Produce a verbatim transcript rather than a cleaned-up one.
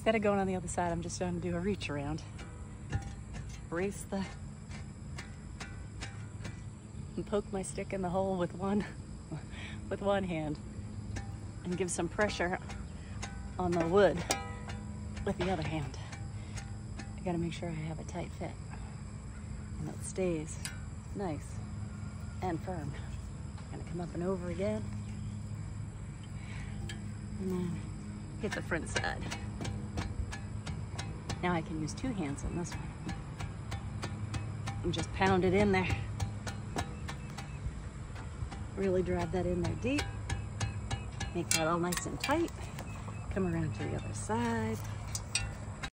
instead of going on the other side, I'm just going to do a reach around. Brace the, and poke my stick in the hole with one, with one hand, and give some pressure on the wood with the other hand. I gotta make sure I have a tight fit and it stays nice and firm. Gonna come up and over again, and then hit the front side. Now I can use two hands on this one and just pound it in there. Really drive that in there deep. Make that all nice and tight. Come around to the other side.